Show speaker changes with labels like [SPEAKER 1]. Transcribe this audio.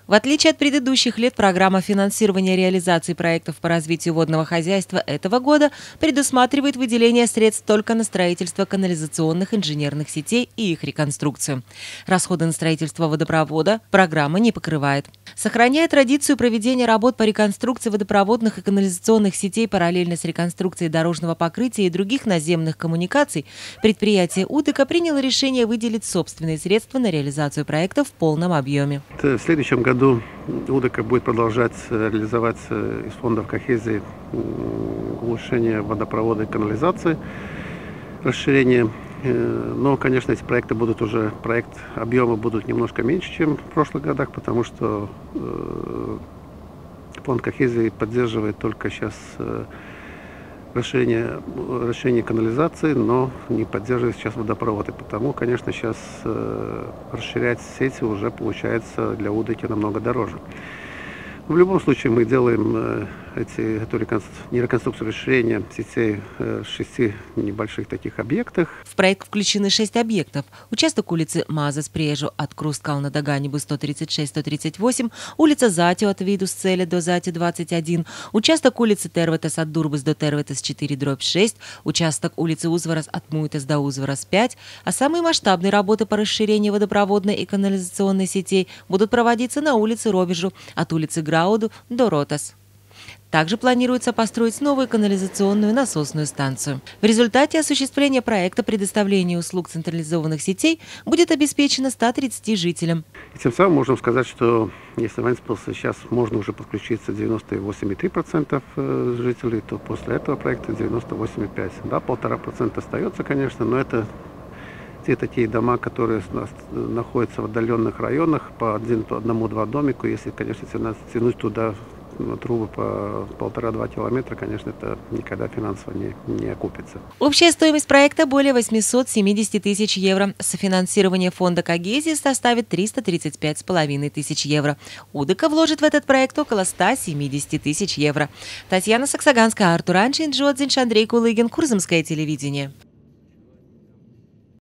[SPEAKER 1] В отличие от предыдущих лет, программа финансирования реализации проектов по развитию водного хозяйства этого года предусматривает выделение средств только на строительство канализационных инженерных сетей и их реконструкцию. Расходы на строительство водопровода программа не покрывает. Сохраняя традицию проведения работ по реконструкции водопроводных и канализационных сетей параллельно с реконструкцией дорожного покрытия и других наземных коммуникаций, предприятие УДК приняло решение выделить собственные средства на реализацию проекта в полном объеме.
[SPEAKER 2] В следующем году УДК будет продолжать реализовать из фондов кохезии улучшение водопровода и канализации, расширение. Но, конечно, эти проекты будут уже, объемы будут немножко меньше, чем в прошлых годах, потому что фонд кохезии поддерживает только сейчас расширение канализации, но не поддерживает сейчас водопроводы. Потому, конечно, сейчас расширять сети уже получается для УДК намного дороже. В любом случае мы делаем реконструкцию, расширение сетей в 6 небольших таких объектах.
[SPEAKER 1] В проект включены 6 объектов. Участок улицы Мазас Прежу от Крускал на Даганибу 136-138, улица Затю от Видус Целя до Затю 21, участок улицы Терветас от Дурбас до Терветас 4/6, участок улицы Узварас от Муйтас до Узварас 5, а самые масштабные работы по расширению водопроводной и канализационной сетей будут проводиться на улице Робежу от улицы Грауду до Ротас. Также планируется построить новую канализационную насосную станцию. В результате осуществления проекта предоставления услуг централизованных сетей будет обеспечено 130 жителям.
[SPEAKER 2] И тем самым можем сказать, что если в Вентспилсе сейчас можно уже подключиться 98,3% жителей, то после этого проекта 98,5%. Да, 1,5% остается, конечно, но это те такие дома, которые находятся в отдаленных районах по одному-два домику. Если, конечно, тянуть туда трубы по 1,5-2 километра, конечно, это никогда финансово не окупится.
[SPEAKER 1] Общая стоимость проекта более 870 тысяч евро. Софинансирование фонда кохезии составит 335,5 тысяч евро. УДК вложит в этот проект около 170 тысяч евро. Татьяна Саксаганская, Артур Анчин, Джодзинш, Андрей Кулыгин, Курзамское телевидение.